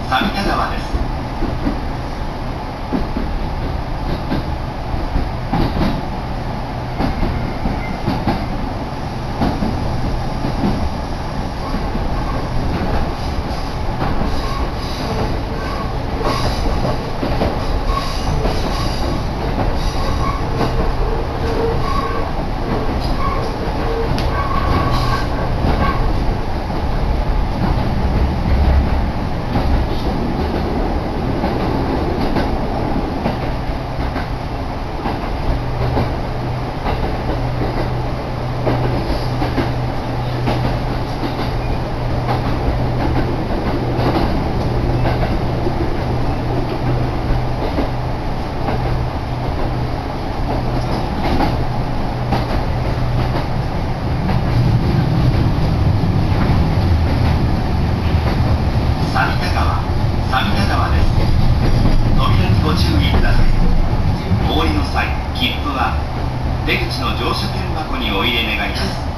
三田川です。三田川です。扉にご注意ください。お降りの際、切符は出口の乗車券箱にお入れ願います。